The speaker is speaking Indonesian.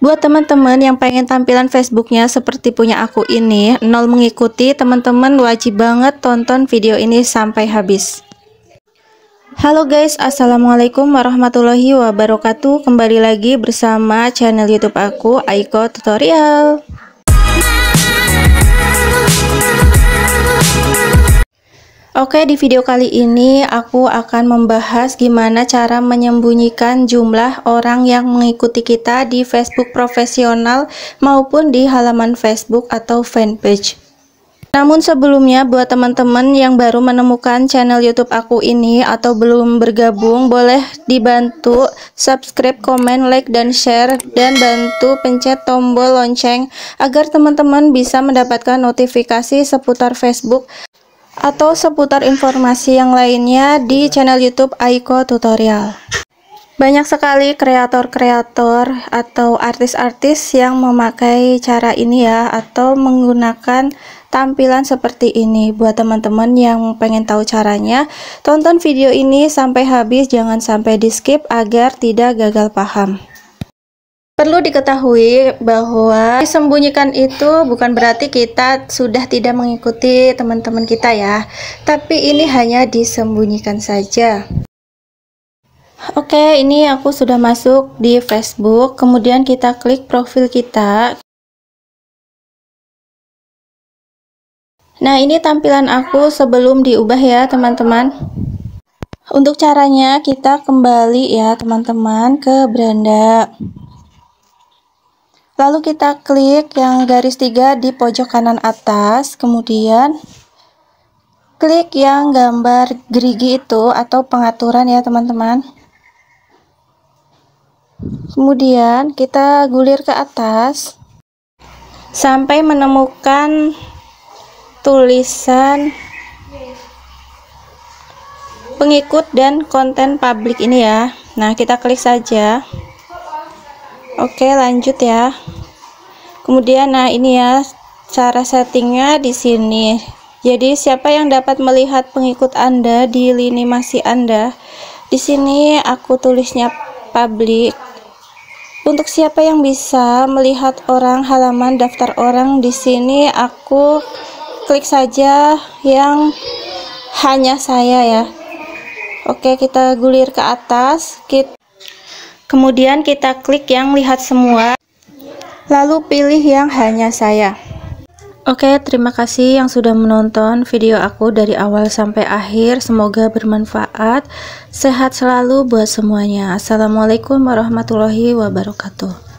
Buat teman-teman yang pengen tampilan Facebooknya seperti punya aku ini, nol mengikuti, teman-teman wajib banget tonton video ini sampai habis. Halo guys, assalamualaikum warahmatullahi wabarakatuh. Kembali lagi bersama channel YouTube aku, Aiko Tutorial. Oke, di video kali ini aku akan membahas gimana cara menyembunyikan jumlah orang yang mengikuti kita di Facebook profesional maupun di halaman Facebook atau fanpage. Namun sebelumnya, buat teman-teman yang baru menemukan channel YouTube aku ini atau belum bergabung, boleh dibantu subscribe, komen, like, dan share, dan bantu pencet tombol lonceng agar teman-teman bisa mendapatkan notifikasi seputar Facebook atau seputar informasi yang lainnya di channel YouTube Aiko Tutorial. Banyak sekali kreator-kreator atau artis-artis yang memakai cara ini ya, atau menggunakan tampilan seperti ini. Buat teman-teman yang pengen tahu caranya, tonton video ini sampai habis, jangan sampai di skip agar tidak gagal paham. Perlu diketahui bahwa disembunyikan itu bukan berarti kita sudah tidak mengikuti teman-teman kita ya, tapi ini hanya disembunyikan saja. Oke, ini aku sudah masuk di Facebook, kemudian kita klik profil kita. Nah, ini tampilan aku sebelum diubah ya teman-teman. Untuk caranya kita kembali ya teman-teman ke beranda. Lalu kita klik yang garis 3 di pojok kanan atas, kemudian klik yang gambar gerigi itu atau pengaturan ya teman-teman. Kemudian kita gulir ke atas sampai menemukan tulisan pengikut dan konten publik ini ya. Nah, kita klik saja. Oke, lanjut ya. Kemudian nah ini ya cara settingnya di sini. Jadi siapa yang dapat melihat pengikut Anda di lini masa Anda? Di sini aku tulisnya publik. Untuk siapa yang bisa melihat orang halaman daftar orang, di sini aku klik saja yang hanya saya ya. Oke, kita gulir ke atas. Kemudian kita klik yang lihat semua, lalu pilih yang hanya saya. Oke, terima kasih yang sudah menonton video aku dari awal sampai akhir. Semoga bermanfaat. Sehat selalu buat semuanya. Assalamualaikum warahmatullahi wabarakatuh.